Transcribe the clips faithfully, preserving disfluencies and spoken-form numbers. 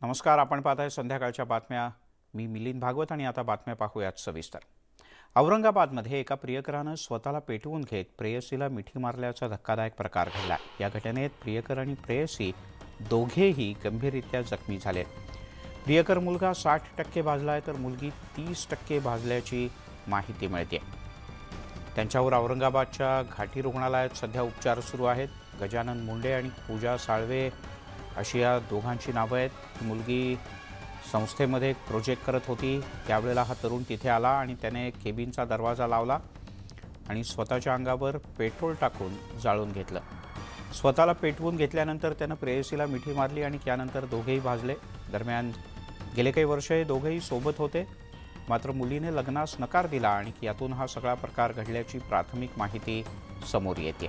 नमस्कार, आपण पाहताय संध्याकाळच्या बातम्या। मी मिलिंद भागवत आणि आता बातम्या पाहूयात सविस्तर। औरंगाबादमध्ये एका प्रियकरानं स्वतःला पेटवून घेत प्रेयसीला मिठी मारल्याचा धक्कादायक प्रकार घडला। या घटनेत प्रियकर आणि प्रेयसी दोघेही गंभीररित्या जखमी झाले। प्रियकर मुलगा साठ टक्के भाजलाय तर मुलगी तीस टक्के भाजल्याची माहिती मिळते। त्यांच्यावर औरंगाबादच्या घाटी रुग्णालयात सध्या उपचार सुरू आहेत। गजानन मुंडे आणि पूजा साळवे अशी या दोघांची नावं आहेत। मुलगी संस्थेमध्ये एक प्रोजेक्ट करत होती, त्यावेळेला हा तरुण तिथे आला आणि त्याने केबिनचा दरवाजा लावला आणि स्वतःच्या अंगावर पेट्रोल टाकून जाळून घेतलं। स्वतःला पेटवून घेतल्यानंतर त्यानं प्रेयसीला मिठी मारली आणि त्यानंतर दोघेही भाजले। दरम्यान गेले काही वर्ष हे दोघेही सोबत होते, मात्र मुलीने लग्नास नकार दिला आणि यातून हा सगळा प्रकार घडल्याची प्राथमिक माहिती समोर येते।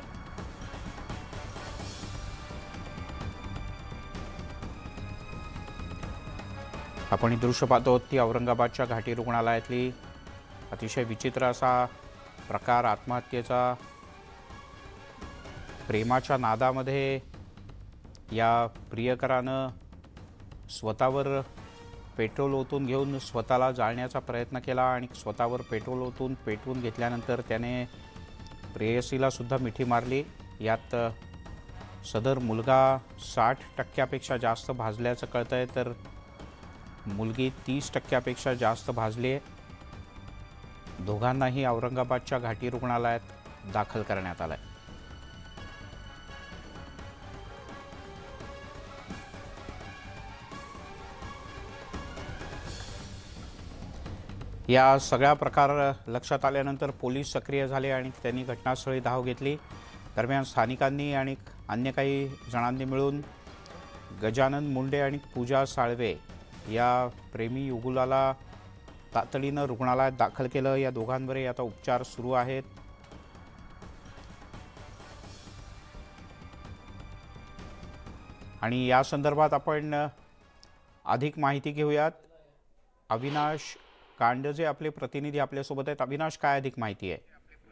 आपण दृश्य पाहतो ती औरंगाबादच्या घाटी रुग्णालयातली अतिशय विचित्र असा प्रकार। आत्महत्येचा प्रेमाच्या नादामध्ये या प्रियकरानं स्वतःवर पेट्रोल ओतून घेऊन स्वतःला जाळण्याचा प्रयत्न केला आणि स्वतःवर पेट्रोल ओतून पेटवून घेतल्यानंतर त्याने प्रेयसीला सुद्धा मिठी मारली। यात सदर मुलगा साठ टक्क्यापेक्षा जास्त भाजल्याचं कळतंय तर मुलगी तीस टक्क्यापेक्षा जास्त भाजली आहे। दोघांनाही औरंगाबादच्या घाटी रुग्णालयात दाखल करण्यात आलंय। या सगळ्या प्रकार लक्षात आल्यानंतर पोलीस सक्रिय झाले आणि त्यांनी घटनास्थळी धाव घेतली। दरम्यान स्थानिकांनी आणि अन्य काही जणांनी मिळून गजानन मुंडे आणि पूजा साळवे या प्रेमी युगुलाला तातडीनं रुग्णालयात दाखल केलं। या दोघांवरही आता उपचार सुरू आहेत। आणि या संदर्भात आपण अधिक माहिती घेऊयात। अविनाश कांडजे आपले प्रतिनिधी आपल्यासोबत आहेत। अविनाश, काय अधिक माहिती आहे?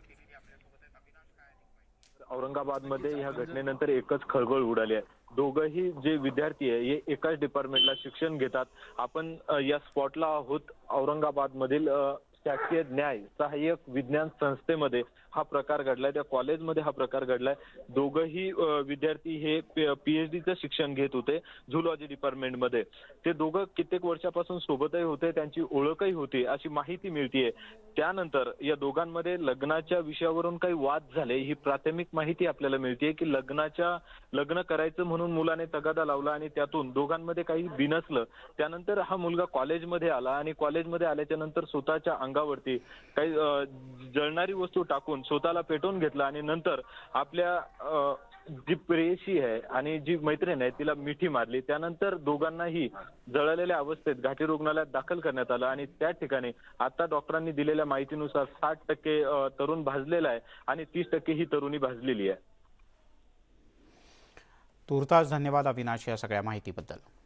औरंगाबादमध्ये ह्या घटनेनंतर एकच खळबळ उडाली आहे। दोघंही जे विद्यार्थी आहे हे एकाच डिपार्टमेंटला शिक्षण घेतात। आपण या स्पॉटला आहोत औरंगाबादमधील शासकीय न्याय सहाय्यक विज्ञान संस्थेमध्ये हा प्रकार घडलाय। त्या कॉलेजमध्ये हा प्रकार घडलाय। दोघंही विद्यार्थी हे पीएचडीचं शिक्षण घेत होते झूलॉजी डिपार्टमेंटमध्ये। ते दोघं कित्येक वर्षापासून सोबतही होते, त्यांची ओळखही होती अशी माहिती मिळतीये। त्यानंतर या दोघांमध्ये लग्नाच्या विषयावरून काही वाद झाले ही प्राथमिक माहिती आपल्याला मिळते की लग्नाच्या लग्न करायचं म्हणून मुलाने तगादा लावला आणि त्यातून दोघांमध्ये काही बिनसलं। त्यानंतर हा मुलगा कॉलेजमध्ये आला आणि कॉलेजमध्ये आल्याच्या नंतर स्वतःच्या अंगावरती काही जळणारी वस्तू टाकून स्वतःला पेटवून घेतला आणि नंतर आपल्या जी प्रेयसी आहे आणि जी मैत्रीण आहे तिला मिठी मारली। त्यानंतर दोघांनाही जळलेल्या अवस्थेत घाटी रुग्णालयात दाखल करण्यात आलं आणि त्या ठिकाणी आता डॉक्टरांनी दिलेल्या माहितीनुसार साठ टक्के तरुण भाजलेला आहे आणि तीस टक्के ही तरुणी भाजलेली आहे। तुर्तास धन्यवाद अविनाश या सगळ्या माहितीबद्दल।